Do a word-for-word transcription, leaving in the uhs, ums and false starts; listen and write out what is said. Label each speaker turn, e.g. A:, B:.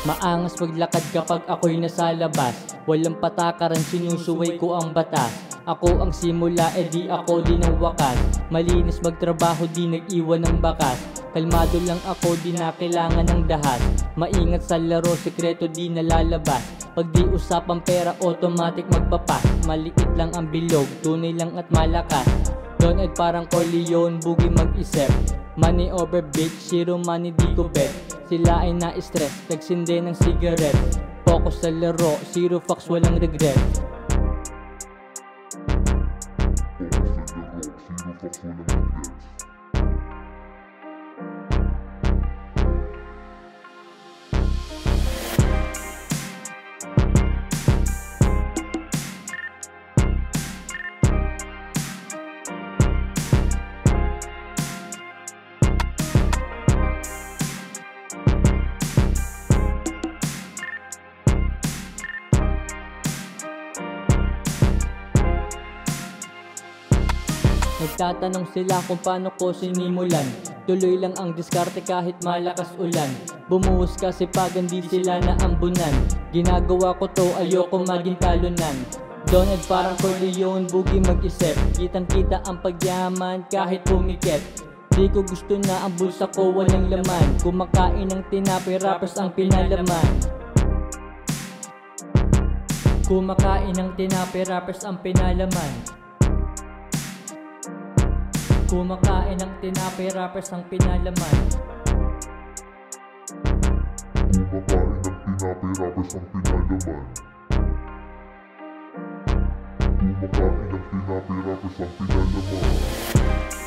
A: Maangas maglakad kapag ako'y nasa labas. Walang patakaran, sinusuway ko ang batas. Ako ang simula, edi ako din ang wakas. Malinis magtrabaho, di nag-iwan ng bakas. Kalmado lang ako, di na kailangan ng dahas. Maingat sa laro, sekreto di nalalabas. Pag di usapang pera, automatic magpapas. Maliit lang ang bilog, tunay lang at malakas. Don Ed parang Corleone, bugi mag-isip. Money over bitch, zero money di ko bet. Sila ay na-stress, nagsindi ng cigarette. Focus sa laro, zero fucks, walang regret.
B: Focus sa laro, zero fucks, walang regret.
A: Nagtatanong sila kung paano ko sinimulan. Tuloy lang ang diskarte kahit malakas ulan. Bumuhos kasi pag hindi sila naambunan. Ginagawa ko to, ayoko maging talunan. Don Ed parang Corleone, bugi mag-isip. Kitang kita ang pagyaman kahit pumikit. Di ko gusto na ang bulsa ko walang laman. Kumakain ng tinapay, rappers ang pinalaman. Kumakain ng tinapay, rappers ang pinalaman. Kumakain ng tinapay, rappers ang pinalaman.
B: Kumakain ng tinapay, rappers ang pinalaman. Kumakain ng tinapay, rappers ang pinalaman.